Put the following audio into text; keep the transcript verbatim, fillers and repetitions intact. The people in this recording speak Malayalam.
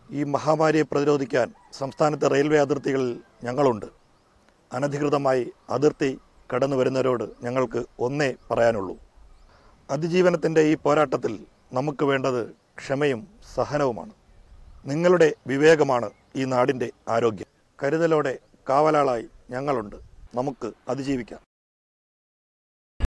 ഈ മഹാമാരിയെ പ്രതിരോധിക്കാൻ സംസ്ഥാനത്തെ റെയിൽവേ അതിർത്തികളിൽ ഞങ്ങളുണ്ട്. അനധികൃതമായി അതിർത്തി കടന്നു വരുന്നവരോട് ഞങ്ങൾക്ക് ഒന്നേ പറയാനുള്ളൂ. അതിജീവനത്തിൻ്റെ ഈ പോരാട്ടത്തിൽ നമുക്ക് വേണ്ടത് ക്ഷമയും സഹനവുമാണ്. നിങ്ങളുടെ വിവേകമാണ് ഈ നാടിൻ്റെ ആരോഗ്യം. കരുതലോടെ കാവലാളായി ഞങ്ങളുണ്ട്. നമുക്ക് അതിജീവിക്കാം.